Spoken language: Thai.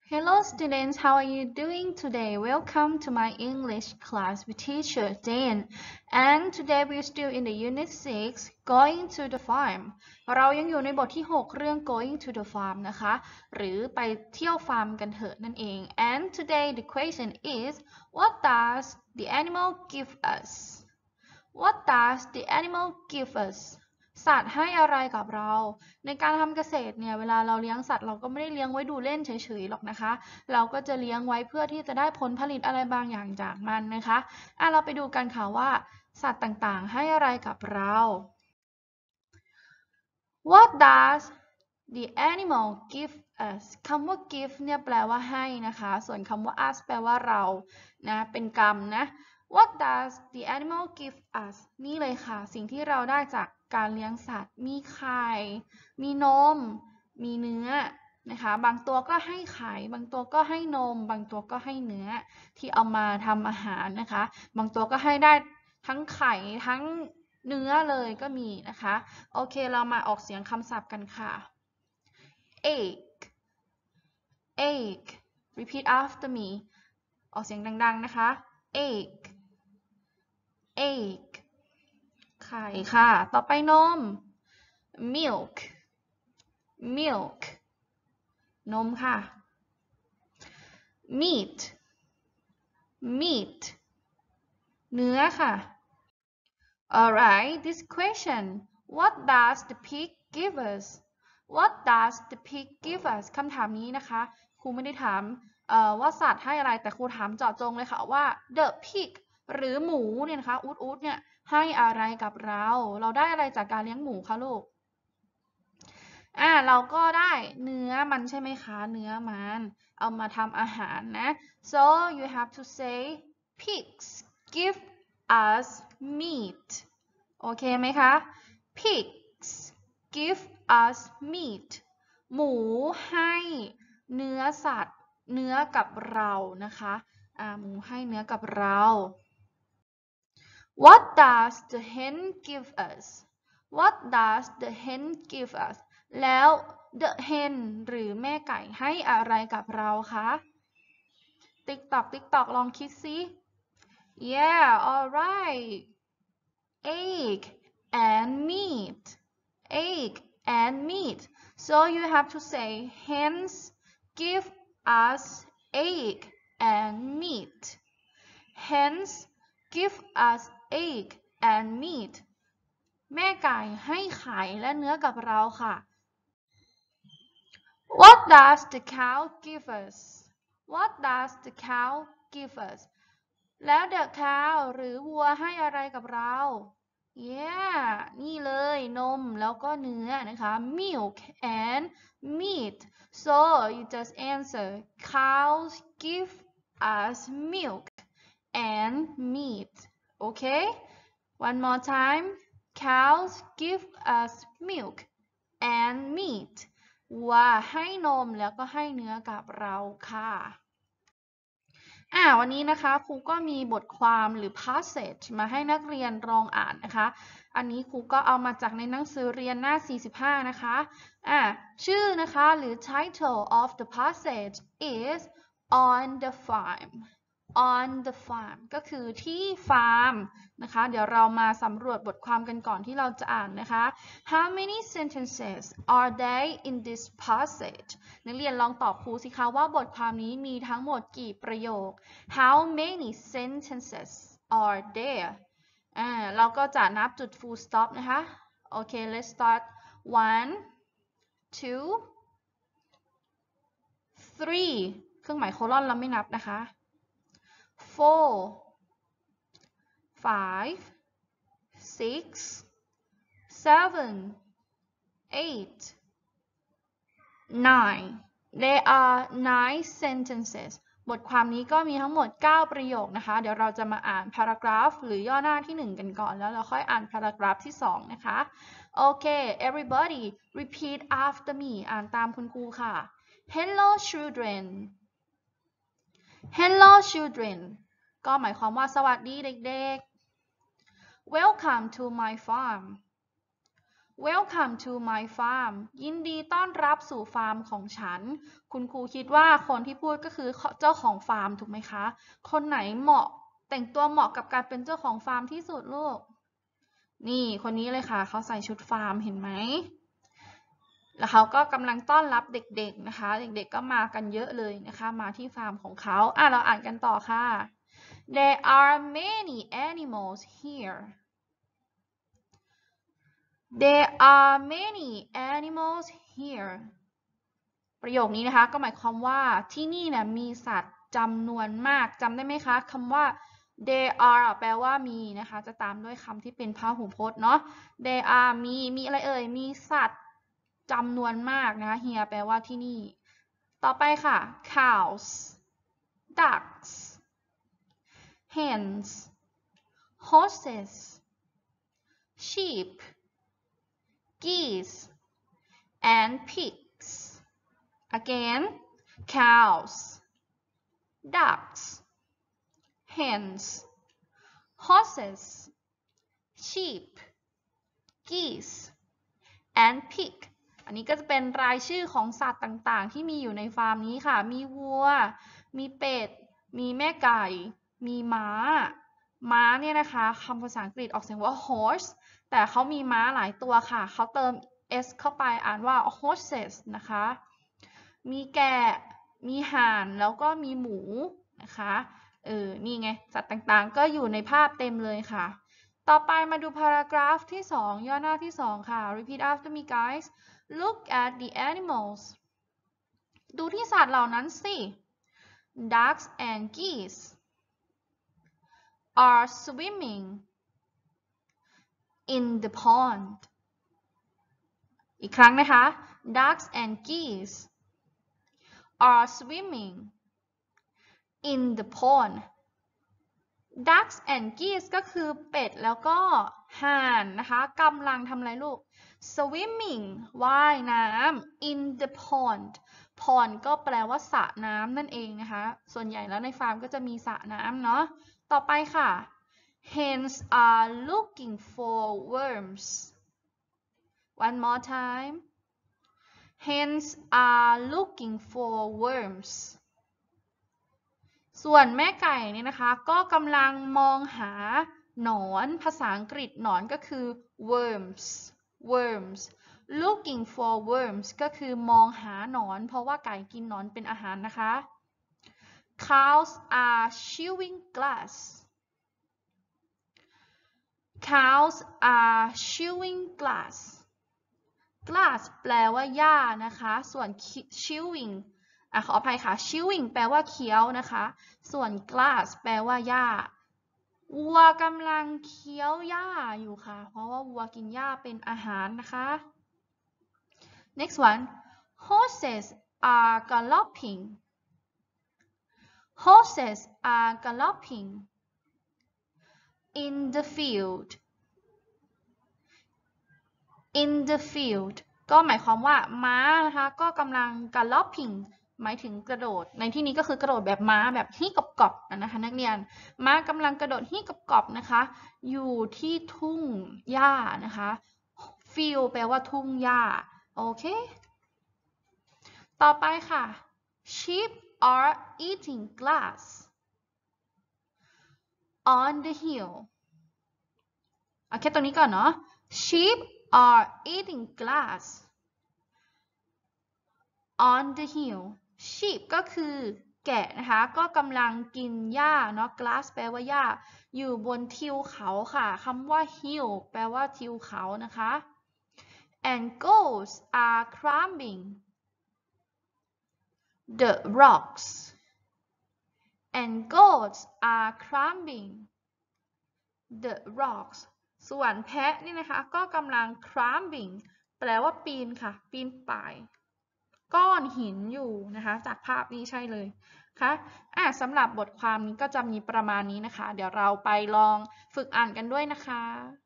Hello students, how are you doing today? Welcome to my English class with teacher Dan. And today we're still in the unit 6, Going to the farm. เรายังอยู่ในบทที่ 6 เรื่อง Going to the farm นะคะ หรือไปเที่ยวฟาร์มกันเถอะนั่นเอง And today the question is, what does the animal give us? What does the animal give us?สัตว์ให้อะไรกับเราในการทำเกษตรเนี่ยเวลาเราเลี้ยงสัตว์เราก็ไม่ได้เลี้ยงไว้ดูเล่นเฉยๆหรอกนะคะเราก็จะเลี้ยงไว้เพื่อที่จะได้ผลผลิตอะไรบางอย่างจากมันนะคะเราไปดูกันค่ะว่าสัตว์ต่างๆให้อะไรกับเรา What does the animal give us คำว่า give เนี่ยแปลว่าให้นะคะส่วนคำว่า us แปลว่าเรานะเป็นกรรมนะ What does the animal give us นี่เลยค่ะสิ่งที่เราได้จากการเลี้ยงสัตว์มีไข่มีนมมีเนื้อนะคะบางตัวก็ให้ไข่บางตัวก็ให้นมบางตัวก็ให้เนื้อที่เอามาทำอาหารนะคะบางตัวก็ให้ได้ทั้งไข่ทั้งเนื้อเลยก็มีนะคะโอเคเรามาออกเสียงคำศัพท์กันค่ะ egg egg repeat after me ออกเสียงดังๆนะคะ egg egg ไข่ค่ะต่อไปนม milk milk นมค่ะ meat meat เนื้อค่ะ Alright this question what does the pig give us what does the pig give us คำถามนี้นะคะครูไม่ได้ถามว่าสัตว์ให้อะไรแต่ครูถามเจาะจงเลยค่ะว่า the pig หรือหมูเนี่ยนะคะอูดเนี่ยให้อะไรกับเราได้อะไรจากการเลี้ยงหมูคะลูกเราก็ได้เนื้อมันใช่ไหมคะเนื้อมันเอามาทำอาหารนะ so you have to say pigs give us meat โอเคไหมคะ pigs give us meat หมูให้เนื้อสัตว์เนื้อกับเรานะคะหมูให้เนื้อกับเรา What does the hen give us What does the hen give us แล้ว the hen หรือแม่ไก่ให้อะไรกับเราคะติ๊กตอกลองคิดสิ Yeah alright egg and meat egg and meat so you have to say hens give us egg and meat hens give us egg and meat แม่ไก่ให้ไข่และเนื้อกับเราค่ะ What does the cow give us What does the cow give us แล้ว the cow หรือวัวให้อะไรกับเรา Yeah นี่เลยนมแล้วก็เนื้อนะคะ milk and meat so you just answer cows give us milk and meat okay one more time cows give us milk and meat วัวให้นมแล้วก็ให้เนื้อกับเราค่ะวันนี้นะคะครูก็มีบทความหรือ passage มาให้นักเรียนลองอ่านนะคะอันนี้ครูก็เอามาจากในหนังสือเรียนหน้า45นะคะชื่อนะคะหรือ title of the passage is on the farm on the farm ก็คือที่ฟาร์มนะคะเดี๋ยวเรามาสำรวจบทความกันก่อนที่เราจะอ่านนะคะ How many sentences are there in this passage นักเรียนลองตอบครูสิคะว่าบทความนี้มีทั้งหมดกี่ประโยค How many sentences are there เราก็จะนับจุด full stop นะคะโอเค let's start 1 2 3 เครื่องหมายโคลอนเราไม่นับนะคะ4 5 6 7 8 9 There are 9 sentences บทความนี้ก็มีทั้งหมด9ประโยคนะคะเดี๋ยวเราจะมาอ่าน paragraph หรือย่อหน้าที่1กันก่อนแล้วเราค่อยอ่าน paragraph ที่2นะคะโอเค everybody repeat after me อ่านตามคุณครูค่ะ Hello children Hello children ก็หมายความว่าสวัสดีเด็กๆ Welcome to my farm Welcome to my farm ยินดีต้อนรับสู่ฟาร์มของฉันคุณครูคิดว่าคนที่พูดก็คือเจ้าของฟาร์มถูกไหมคะคนไหนเหมาะแต่งตัวเหมาะกับการเป็นเจ้าของฟาร์มที่สุดลูกนี่คนนี้เลยค่ะเขาใส่ชุดฟาร์มเห็นไหมแล้วเขาก็กำลังต้อนรับเด็กๆนะคะเด็กๆก็มากันเยอะเลยนะคะมาที่ฟาร์มของเขาเราอ่านกันต่อค่ะ There are many animals here There are many animals here ประโยคนี้นะคะก็หมายความว่าที่นี่เนี่ยมีสัตว์จำนวนมากจำได้ไหมคะคำว่า there are แปลว่ามีนะคะจะตามด้วยคำที่เป็นพหูพจน์เนาะ there are มีอะไรเอ่ยมีสัตว์จำนวนมากนะคะ here แปลว่าที่นี่ต่อไปค่ะ cows ducks hens horses sheep geese and pigs again cows ducks hens horses sheep geese and pig อันนี้ก็จะเป็นรายชื่อของสัตว์ต่างๆที่มีอยู่ในฟาร์มนี้ค่ะมีวัวมีเป็ดมีแม่ไก่มีม้าเนี่ยนะคะคำภาษาอังกฤษออกเสียงว่า horse แต่เขามีม้าหลายตัวค่ะเขาเติม s เข้าไปอ่านว่า horses นะคะมีแกะมีห่านแล้วก็มีหมูนะคะนี่ไงสัตว์ต่างๆก็อยู่ในภาพเต็มเลยค่ะต่อไปมาดูพารากราฟที่2ย่อหน้าที่2ค่ะ repeat after me guys look at the animals ดูที่สัตว์เหล่านั้นสิ ducks and geese are swimming in the pond อีกครั้งนะคะ ducks and geese are swimming in the pond ducks and geese ก็คือเป็ดแล้วก็ห่านนะคะกำลังทำอะไรลูก swimming ว่ายน้ำ in the pond pond ก็แปลว่าสระน้ำนั่นเองนะคะส่วนใหญ่แล้วในฟาร์มก็จะมีสระน้ำเนาะต่อไปค่ะ hens are looking for worms one more time hens are looking for worms ส่วนแม่ไก่เนี่ยนะคะก็กำลังมองหาหนอนภาษาอังกฤษหนอนก็คือ worms looking for worms ก็คือมองหาหนอนเพราะว่าไก่กินหนอนเป็นอาหารนะคะ cows are chewing grass cows are chewing grass grass แปลว่าหญ้านะคะส่วน chewingขออภัยค่ะ chewing แปลว่าเคี้ยวนะคะส่วน grass แปลว่าหญ้าวัวกำลังเคี้ยวหญ้าอยู่ค่ะเพราะว่าวัวกินหญ้าเป็นอาหารนะคะ next one horses are galloping horses are galloping in the field in the field ก็หมายความว่าม้านะคะก็กำลัง galloping หมายถึงกระโดดในที่นี้ก็คือกระโดดแบบม้าแบบฮี่กอบๆนะคะนักเรียนม้ากำลังกระโดดฮี่กอบๆนะคะอยู่ที่ทุ่งหญ้านะคะ field แปลว่าทุ่งหญ้าโอเคต่อไปค่ะ sheep are eating grass on the hill โอเคตรงนี้ก่อนเนาะ sheep are eating grass on the hill sheep ก็คือแกะนะคะก็กำลังกินหญ้าเนาะ grass แปลว่าหญ้าอยู่บนทิวเขาค่ะคำว่า hill แปลว่าทิวเขานะคะ and goats are climbing the rocks and goats are climbing the rocks ส่วนแพะนี่นะคะก็กำลัง climbing แปลว่าปีนค่ะปีนป่ายก้อนหินอยู่นะคะจากภาพนี้ใช่เลยค่ะสำหรับบทความนี้ก็จะมีประมาณนี้นะคะเดี๋ยวเราไปลองฝึกอ่านกันด้วยนะคะ